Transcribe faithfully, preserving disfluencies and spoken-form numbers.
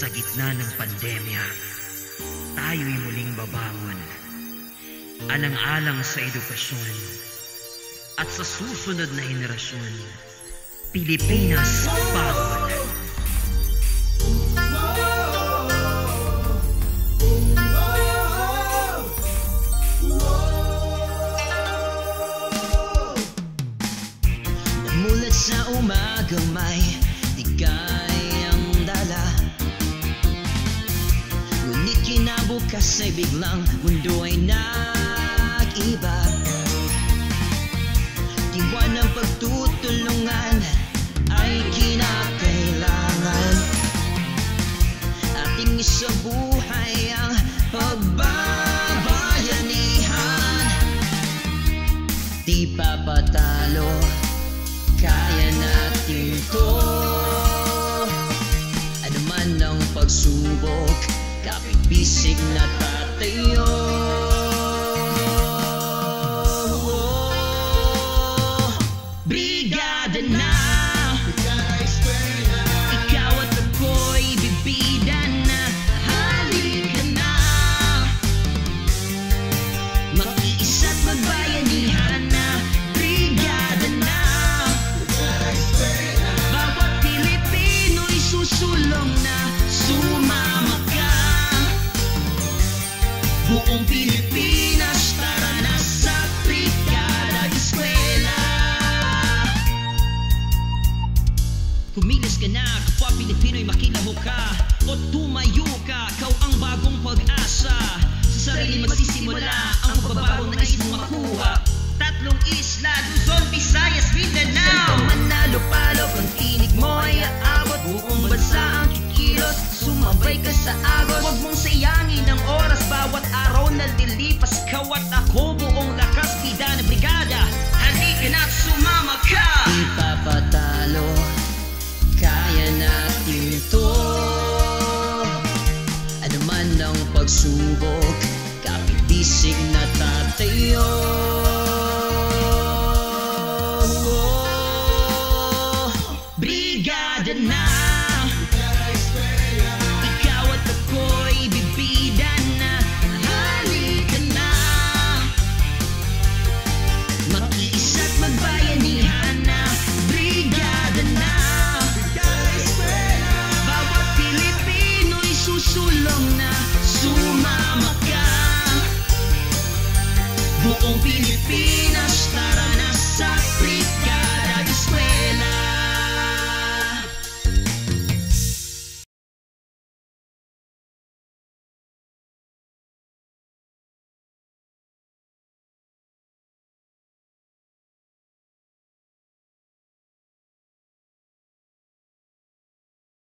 Sa gitna ng pandemya, tayo'y muling babangon. Alang-alang sa edukasyon at sa susunod na henerasyon, Pilipinas bangon! Namulat sa umaga may tigay ang dala, ngunit kinabukas ay biglang mundo ay nag-iba. Diwa ng pagtutulungan ay kinakailangan, ating isabuhay ang pagbabayanihan. Di pa patalo, kaya natin to. Ano man ang pagsubok, kapit-bisig na tatayo. Brigada na, ikaw at ako'y bibida na. Halika na, mag-iisa't magbayanihan na. Brigada na, bawat Pilipino'y susulong na. Sumama ka, buong Pilipinas, tara na sa Brigada Eskwela. Kumilos ka na, kapwa Pilipino'y makilaho ka o tumayo ka, ikaw ang bagong pag-asa. Sa sarili magsisimula ang pagbabago na